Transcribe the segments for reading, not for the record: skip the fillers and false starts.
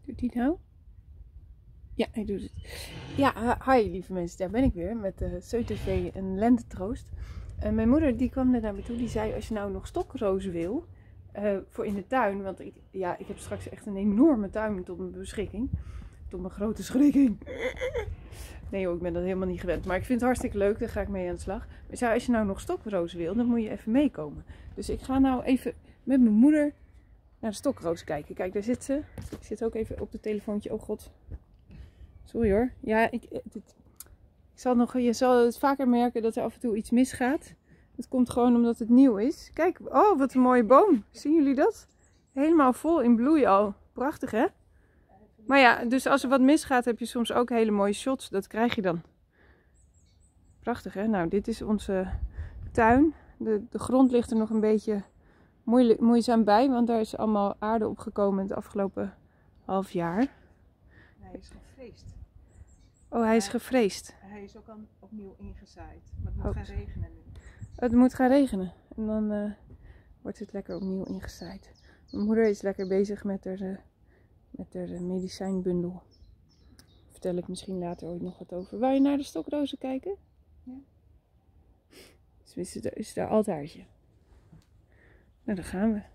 Doet hij nou? Ja, hij doet het. Ja, hi lieve mensen, daar ben ik weer met SeuTV en Lentetroost. Mijn moeder die kwam net naar me toe, die zei als je nou nog stokrozen wil voor in de tuin. Want ik heb straks echt een enorme tuin tot mijn beschikking. Tot mijn grote schrikking. Nee joh, ik ben dat helemaal niet gewend. Maar ik vind het hartstikke leuk, daar ga ik mee aan de slag. Maar zei, als je nou nog stokrozen wil, dan moet je even meekomen. Dus ik ga nou even met mijn moeder naar de stokrozen kijken. Kijk, daar zit ze. Ik zit ook even op het telefoontje. Oh god. Sorry hoor. Ja, je zal het vaker merken dat er af en toe iets misgaat. Het komt gewoon omdat het nieuw is. Kijk, oh wat een mooie boom. Zien jullie dat? Helemaal vol in bloei al. Prachtig hè? Maar ja, dus als er wat misgaat heb je soms ook hele mooie shots. Dat krijg je dan. Prachtig hè? Nou, dit is onze tuin. De grond ligt er nog een beetje moeizaam bij. Want daar is allemaal aarde opgekomen het afgelopen half jaar. Hij is gevreesd. Oh, hij is gevreesd. Hij is ook al opnieuw ingezaaid. Maar het moet gaan regenen nu. Het moet gaan regenen. En dan wordt het lekker opnieuw ingezaaid. Mijn moeder is lekker bezig met haar medicijnbundel. Daar vertel ik misschien later ooit nog wat over. Wou je naar de stokrozen kijken? Ja. Dus is daar altaartje. Nou, daar gaan we.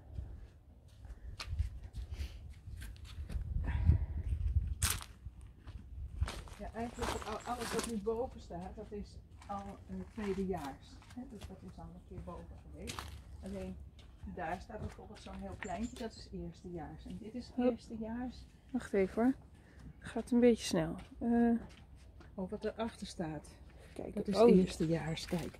Ja, eigenlijk alles wat nu boven staat, dat is al tweedejaars. Dus dat is al een keer boven geweest. Alleen daar staat bijvoorbeeld zo'n heel kleintje, dat is eerstejaars. En dit is eerstejaars. Wacht even hoor. Het gaat een beetje snel. Oh, wat erachter staat. Kijk, Dat is eerstejaars, kijk.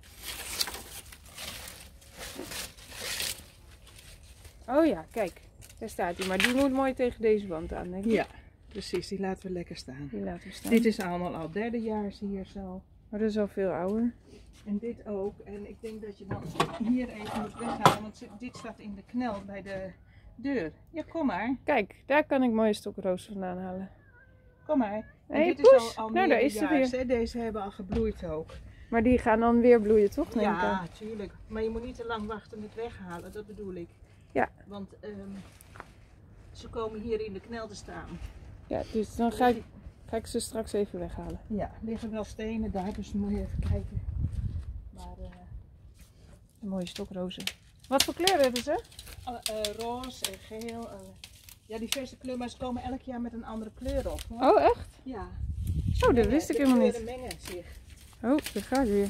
Oh ja, kijk. Daar staat hij. Maar die moet mooi tegen deze wand aan, denk ik. Ja, precies. Die laten we lekker staan. Die laten we staan. Dit is allemaal al derdejaars hier zo. Maar dat is al veel ouder. En dit ook. En ik denk dat je dan hier even moet weghalen. Want dit staat in de knel bij de deur. Ja, kom maar. Kijk, daar kan ik mooie stokrozen vandaan halen. Kom maar. En Hey, dit Poes. is al Nou, daar is ze weer. hè? Deze hebben al gebloeid ook. Maar die gaan dan weer bloeien, toch? Denk ik Ja, aan. tuurlijk. Maar je moet niet te lang wachten met weghalen. Dat bedoel ik. Ja. Want ze komen hier in de knel te staan. Ja, dus dan ga ik ze straks even weghalen. Ja, er liggen wel stenen daar. Dus moet je even kijken. Maar Een mooie stokrozen. Wat voor kleur hebben ze? roze en geel. Ja, diverse kleuren, maar ze komen elk jaar met een andere kleur op. Hoor. Oh, echt? Ja. Oh, dat wist ik helemaal niet. De mengen zich. Oh, daar gaat weer.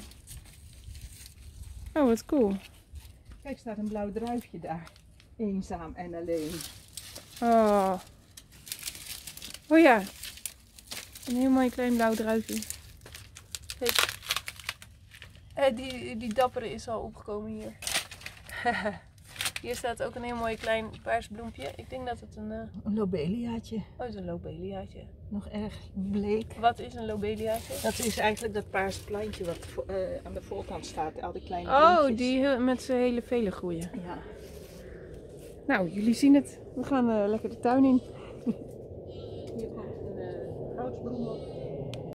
Oh, wat cool. Kijk, staat een blauw druifje daar. Eenzaam en alleen. Oh. Oh ja. Een heel mooi klein blauw druifje. Kijk. Die dappere is al opgekomen hier. Hier staat ook een heel mooi klein paars bloempje. Ik denk dat het een lobeliaatje. Oh, het is een lobeliaatje. Nog erg bleek. Wat is een lobeliaatje? Dat is eigenlijk dat paarse plantje wat aan de voorkant staat. Al die kleine Oh, bloempjes. die met z'n hele vele groeien. Ja. Nou, jullie zien het. We gaan lekker de tuin in. Hier komt een houtsbloem op.